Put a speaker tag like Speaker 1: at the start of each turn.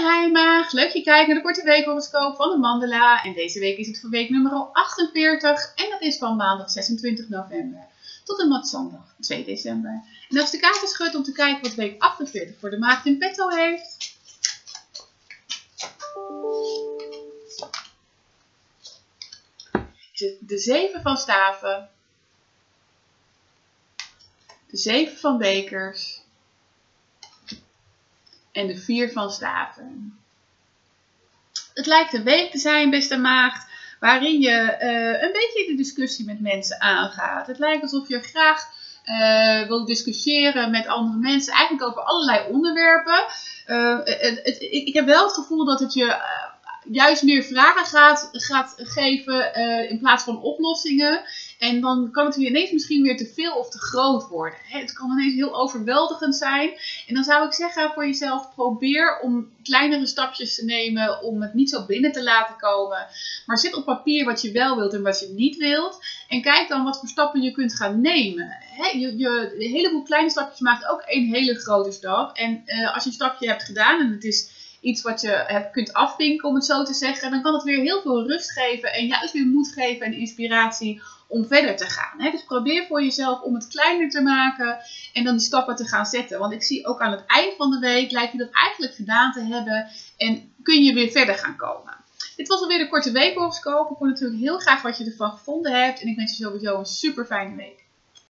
Speaker 1: Hi Maag, leuk je kijkt naar de korte weekhoroscoop van de Mandala. En deze week is het voor week nummer 48 en dat is van maandag 26 november tot en met zondag 2 december. En als de kaarten schudt om te kijken wat week 48 voor de Maagd in petto heeft. Is het de 7 van staven, de 7 van bekers en de 4 van staven. Het lijkt een week te zijn, beste maagd, waarin je een beetje de discussie met mensen aangaat. Het lijkt alsof je graag wil discussiëren met andere mensen, eigenlijk over allerlei onderwerpen. Ik heb wel het gevoel dat het je juist meer vragen gaat geven in plaats van oplossingen. En dan kan het ineens misschien weer te veel of te groot worden. Het kan ineens heel overweldigend zijn. En dan zou ik zeggen voor jezelf, probeer om kleinere stapjes te nemen om het niet zo binnen te laten komen. Maar zet op papier wat je wel wilt en wat je niet wilt. En kijk dan wat voor stappen je kunt gaan nemen. Een heleboel kleine stapjes maakt ook een hele grote stap. En als je een stapje hebt gedaan en het is iets wat je kunt afvinken, om het zo te zeggen, dan kan het weer heel veel rust geven en juist weer moed geven en inspiratie om verder te gaan. Dus probeer voor jezelf om het kleiner te maken en dan die stappen te gaan zetten. Want ik zie ook aan het eind van de week, lijkt je dat eigenlijk gedaan te hebben en kun je weer verder gaan komen. Dit was alweer de korte weekhoroscoop. Ik hoor natuurlijk heel graag wat je ervan gevonden hebt en ik wens je sowieso een super fijne week.